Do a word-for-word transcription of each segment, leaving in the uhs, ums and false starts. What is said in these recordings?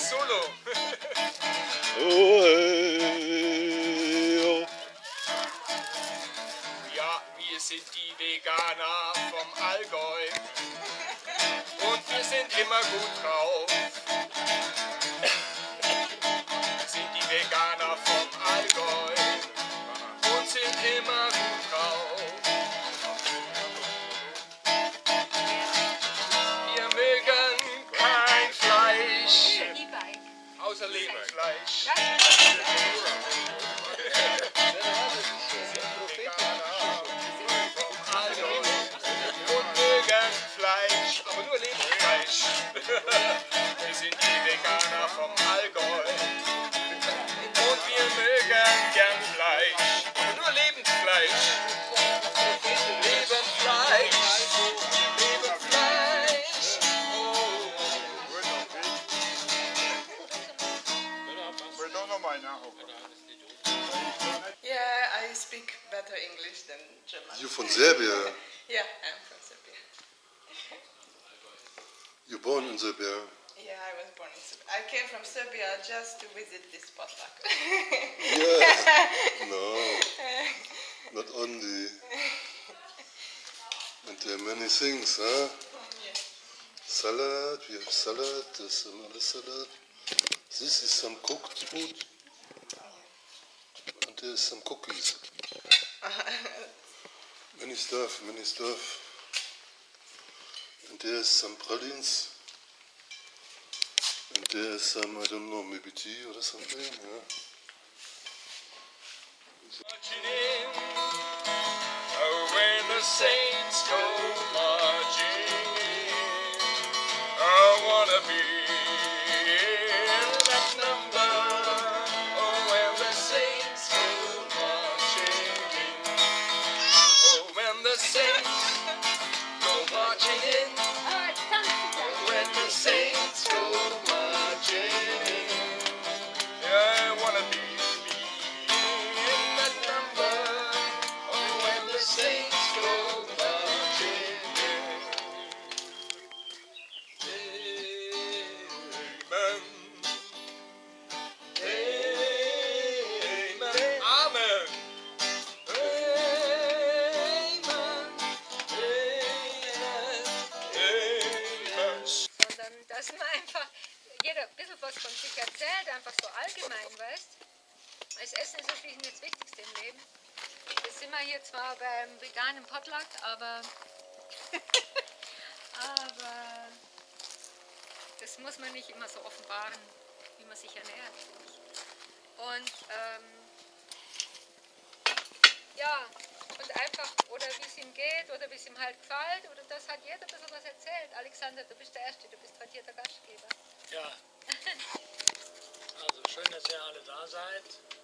Solo. Oh, hey, oh. Ja, wir sind die Veganer vom Allgäu und wir sind immer gut drauf. Wir sind die Veganer vom Allgäu und sind immer gut drauf. Wir mögen kein Fleisch, außer Leberfleisch. Aber nur Lebensfleisch. Wir sind die Veganer vom Allgäu und wir mögen gern Fleisch, aber nur Lebensfleisch. Lebensfleisch, Lebensfleisch. Yeah, I speak better English than German. You from Serbia? Yeah, I'm from Serbia. You born in Serbia? Yeah, I was born in Serbia. I came from Serbia just to visit this potluck. Yeah. No, not only. And there are many things, huh? Yeah. Salad, we have salad, there's another salad. This is some cooked food. And there's some cookies. Many stuff, many stuff. And there's some pralines. And there's some, I don't know, maybe tea or something, yeah. Marching in, oh, when the saints go marching in, I wanna be in that number. Oh, when the saints go marching in, oh, when the saints go marching in, when the saints go marching in, I wanna be. Dass man einfach jeder ein bisschen was von sich erzählt, einfach so allgemein, weißt. Das Essen ist natürlich nicht das Wichtigste im Leben. Jetzt sind wir hier zwar beim veganen Potluck, aber, aber das muss man nicht immer so offenbaren, wie man sich ernährt. Und ähm, ja, und einfach, oder wie es ihm geht, oder wie es ihm halt gefällt, oder das hat jeder ein bisschen was erzählt. Alexander, du bist der Erste, du bist tradierter Gastgeber. Ja, also schön, dass ihr alle da seid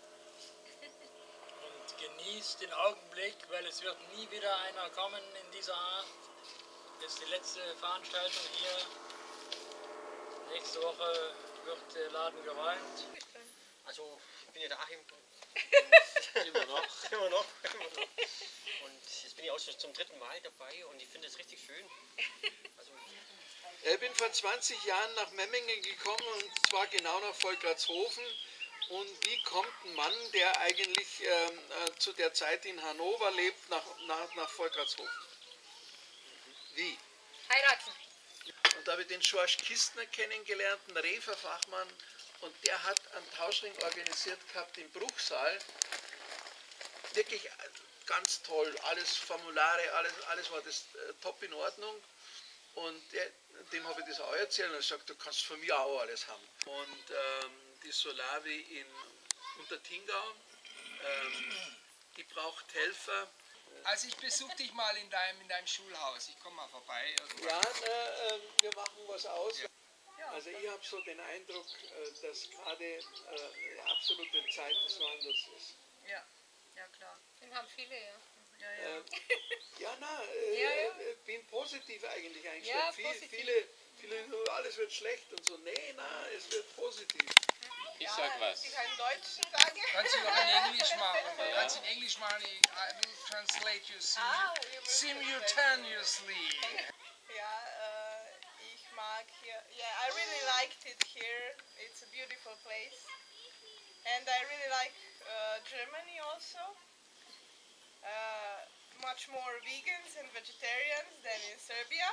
und genießt den Augenblick, weil es wird nie wieder einer kommen in dieser Art. Das ist die letzte Veranstaltung hier. Nächste Woche wird der Laden geräumt. Also, ich bin ja der Achim. Immer noch. immer noch, immer noch. Und jetzt bin ich auch schon zum dritten Mal dabei und ich finde es richtig schön. Also, ich bin vor zwanzig Jahren nach Memmingen gekommen und zwar genau nach Volkertshofen. Und wie kommt ein Mann, der eigentlich ähm, äh, zu der Zeit in Hannover lebt, nach, nach, nach Volkertshofen? Wie? Heiraten. Und da habe ich den George Kistner kennengelernt, einen Referfachmann. Und der hat einen Tauschring organisiert gehabt im Bruchsaal. Wirklich ganz toll, alles Formulare, alles, alles war das äh, top in Ordnung. Und der, dem habe ich das auch erzählt und er sagt, du kannst von mir auch alles haben. Und ähm, die Solavi in Untertingau, ähm, die braucht Helfer. Also ich besuche dich mal in deinem, in deinem Schulhaus, ich komme mal vorbei. Irgendwann. Ja, äh, wir machen was aus. Ja. Also ich habe so den Eindruck, dass gerade äh, eine absolute Zeit des Wandels ist. Ja, ja klar. Den haben viele, ja. Ja, ja. Äh, ja, na, äh, ja, ja. äh, bin positiv eigentlich eingestellt. Ja, Viel, positiv. Viele, viele, nur alles wird schlecht und so. Nee, na, es wird positiv. Ich sag was. Ich kann Deutsch sagen. Kannst du auch in Englisch machen? Kannst du in Englisch machen? I will translate you simu Ah, you will simultaneously. Ja, äh, ich mag Potluck here. Yeah, I really liked it here. It's a beautiful place. And I really like uh, Germany also. Uh, much more vegans and vegetarians than in Serbia.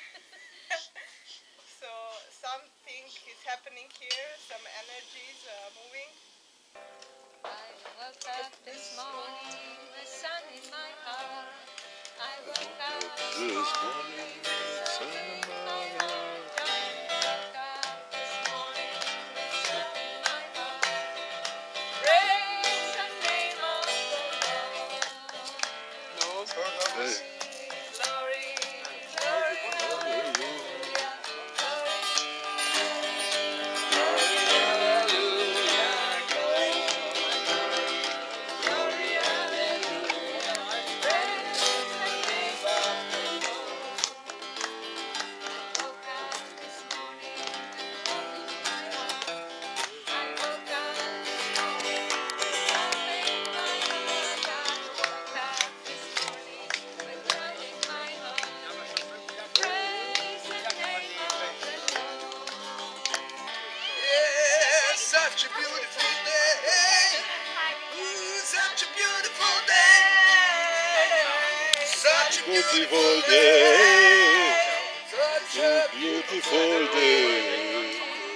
So something is happening here, some energies are moving. I woke up this morning with sun in my heart. I woke up this morning with sun in my heart. I woke up this morning with sun in my heart. Praise the name of the Lord. Hey. Glory, glory, hallelujah. Yeah, such a beautiful day. Ooh, such a beautiful day. Such a Beautiful day, such a beautiful day.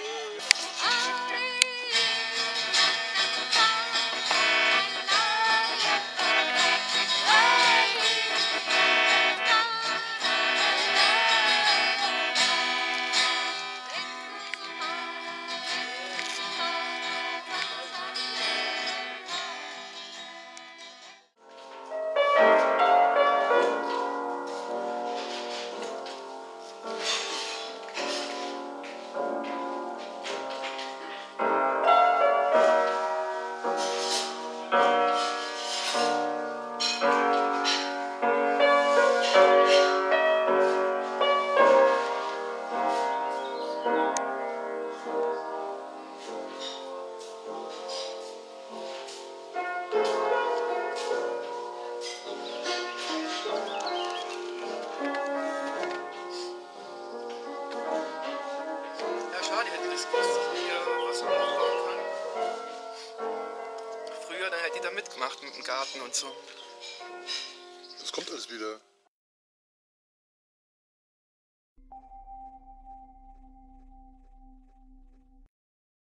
Ja, schade, hätte das gewusst, dass man hier was aufbauen kann. Früher, dann hätte ich da mitgemacht mit dem Garten und so. Das kommt alles wieder.